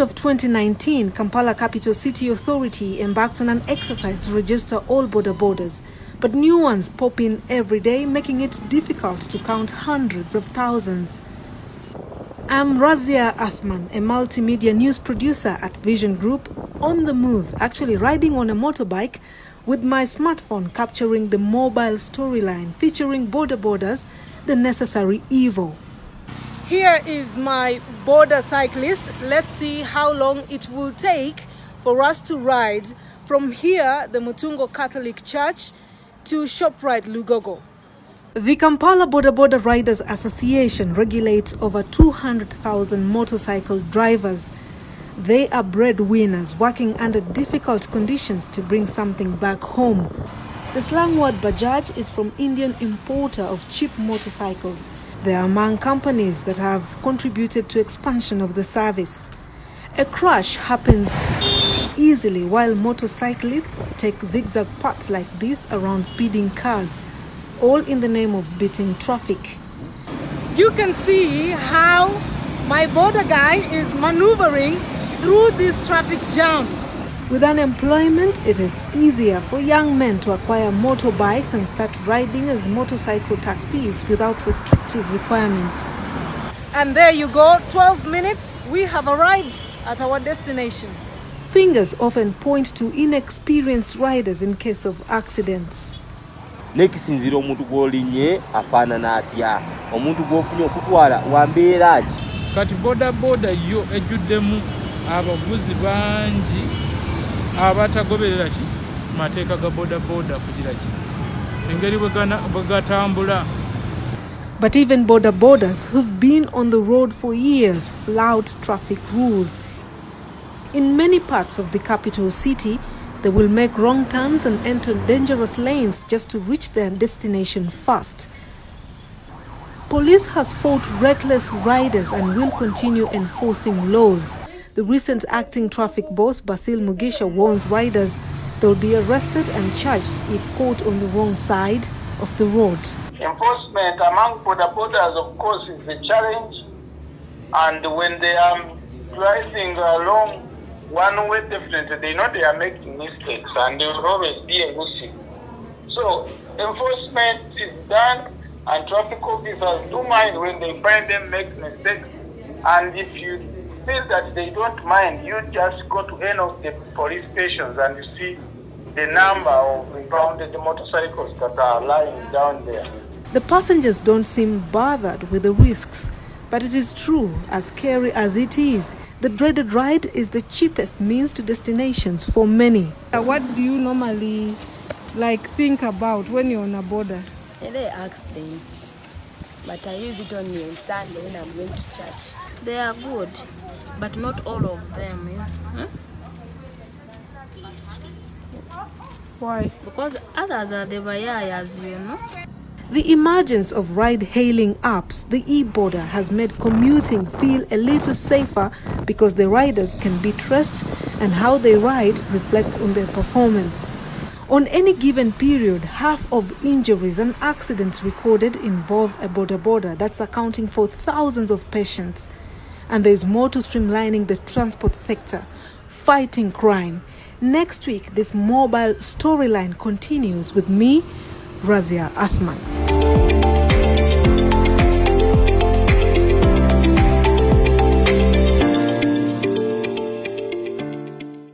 of 2019, Kampala Capital City Authority embarked on an exercise to register all border borders, but new ones pop in every day, making it difficult to count hundreds of thousands. I'm Razia Athman, a multimedia news producer at Vision Group, on the move, actually riding on a motorbike with my smartphone capturing the mobile storyline featuring border borders, the necessary evil. Here is my border cyclist. Let's see how long it will take for us to ride from here, the Mutungo Catholic Church, to ShopRite Lugogo. The Kampala Border Riders Association regulates over 200,000 motorcycle drivers. They are breadwinners working under difficult conditions to bring something back home. The slang word Bajaj is from Indian importer of cheap motorcycles. They are among companies that have contributed to expansion of the service. A crash happens easily while motorcyclists take zigzag paths like this around speeding cars, all in the name of beating traffic. You can see how my border guy is maneuvering through this traffic jam. With unemployment, it is easier for young men to acquire motorbikes and start riding as motorcycle taxis without restrictive requirements. And there you go, 12 minutes, we have arrived at our destination. Fingers often point to inexperienced riders in case of accidents. Nekisinzira omuntu gwolinye afaanana atya, omuntu gwofunye okutwala wambeera ki. Kati boda yo ejjuddemu abavuzi bangi abatagoberera ki mateeka ga boda kugira ki engeri bwe gatambula. But even borders who've been on the road for years flout traffic rules. In many parts of the capital city, they will make wrong turns and enter dangerous lanes just to reach their destination fast. Police has fought reckless riders and will continue enforcing laws. The recent acting traffic boss, Basil Mugisha, warns riders they'll be arrested and charged if caught on the wrong side of the road. Enforcement among borders, of course, is a challenge. And when they are driving along one way, definitely they know they are making mistakes and there will always be a mistake. So enforcement is done and traffic officers do mind when they find them make mistakes. And if you feel that they don't mind, you just go to any of the police stations and you see the number of impounded motorcycles that are lying down there. The passengers don't seem bothered with the risks, but it is true, as scary as it is, the dreaded ride is the cheapest means to destinations for many. What do you normally think about when you're on a border? Any accident, but I use it only on Sunday when I'm going to church. They are good, but not all of them. Yeah? Huh? Why? Because others are the bayayas, you know. The emergence of ride-hailing apps, the e-border, has made commuting feel a little safer because the riders can be trusted and how they ride reflects on their performance. On any given period, half of injuries and accidents recorded involve a border that's accounting for thousands of patients. And there is more to streamlining the transport sector, fighting crime. Next week, this mobile storyline continues with me, Razia Athman.